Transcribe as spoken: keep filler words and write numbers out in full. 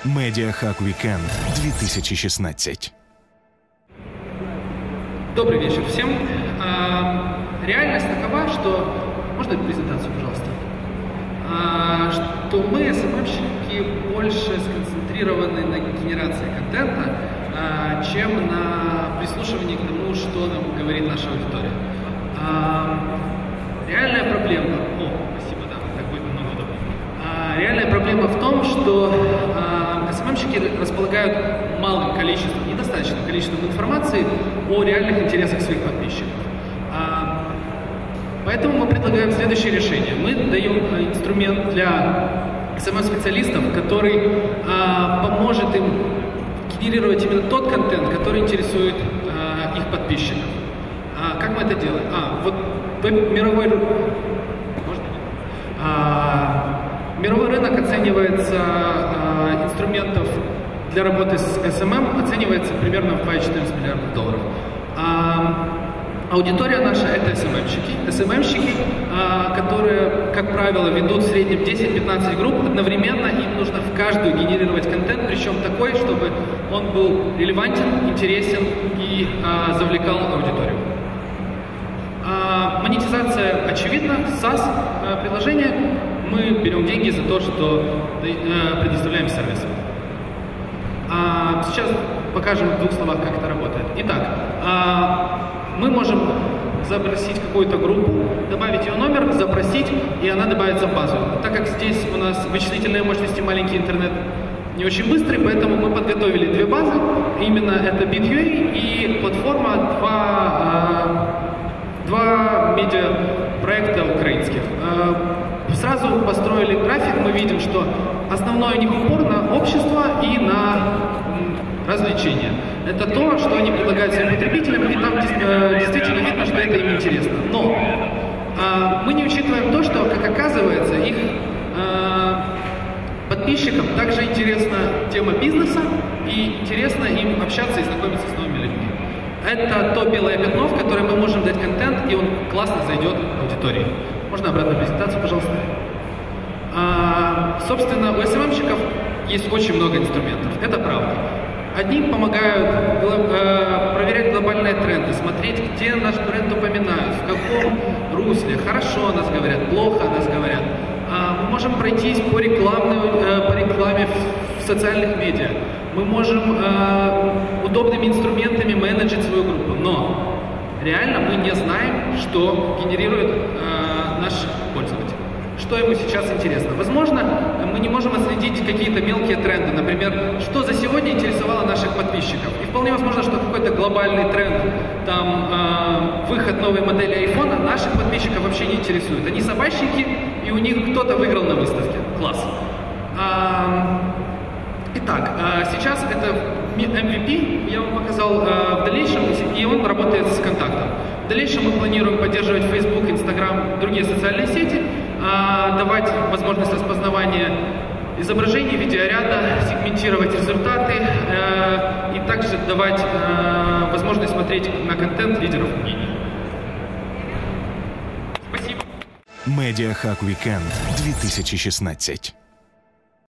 Медіахак Вікенд две тысячи шестнадцать. Добрый вечер всем. Реальность такова, что... Можно эту презентацию, пожалуйста? Что мы, эс эм эм-щики, больше сконцентрированы на генерации контента, чем на прислушивании к тому, что нам говорит наша аудитория. Реальная проблема... О, спасибо, да, так будет намного удобнее. Реальная проблема в том, что эс эм эм-щики располагают малым количеством, недостаточным количеством информации о реальных интересах своих подписчиков. Поэтому мы предлагаем следующее решение. Мы даем инструмент для эс эм эм-специалистов, который поможет им генерировать именно тот контент, который интересует их подписчиков. Как мы это делаем? А, вот мировой... Можно? Мировой рынок оценивается э, инструментов для работы с эс эм эм оценивается примерно в два целых четырнадцать десятых миллиарда долларов. А, аудитория наша — это эс эм эм-щики. эс эм эм-щики, а, которые, как правило, ведут в среднем десять-пятнадцать групп одновременно. Им нужно в каждую генерировать контент, причем такой, чтобы он был релевантен, интересен и а, завлекал аудиторию. А, монетизация очевидна. сас приложение. Мы берем деньги за то, что э, предоставляем сервис. А сейчас покажем в двух словах, как это работает. Итак, а, мы можем запросить какую-то группу, добавить ее номер, запросить, и она добавится в базу. Так как здесь у нас вычислительные мощности, маленький интернет не очень быстрый, поэтому мы подготовили две базы. Именно это бит точка ю эй и платформа два, а, два медиапроекта украинских. Сразу построили график, мы видим, что основной у них упор на общество и на развлечения. Это то, что они предлагают своим потребителям, и там действительно видно, что это им интересно. Но а, мы не учитываем то, что, как оказывается, их а, подписчикам также интересна тема бизнеса, и интересно им общаться и знакомиться с новыми людьми. Это то белое пятно, в которое мы можем дать контент, и он классно зайдет аудитории. Можно обратную презентацию, пожалуйста? А, собственно, у эс эм эм-щиков есть очень много инструментов. Это правда. Одни помогают э, проверять глобальные тренды, смотреть, где наш бренд упоминают, в каком русле, хорошо о нас говорят, плохо о нас говорят. А, мы можем пройтись по, э, по рекламе в, в социальных медиа. Мы можем э, удобными инструментами менеджить свою группу. Но реально мы не знаем, что генерирует э, наш пользователь. Что ему сейчас интересно. Возможно, мы не можем отследить какие-то мелкие тренды. Например, что за сегодня интересовало наших подписчиков. И вполне возможно, что какой-то глобальный тренд, там, э, выход новой модели айфона, наших подписчиков вообще не интересует. Они собачники, и у них кто-то выиграл на выставке. Класс. А, итак, а сейчас это эм ви пи, я вам показал э, в дальнейшем, и он работает с контактом. В дальнейшем мы планируем поддерживать Facebook, Instagram, другие социальные сети, э, давать возможность распознавания изображений, видеоряда, сегментировать результаты э, и также давать э, возможность смотреть на контент лидеров мнений. Спасибо. Медіахак Вікенд две тысячи шестнадцать.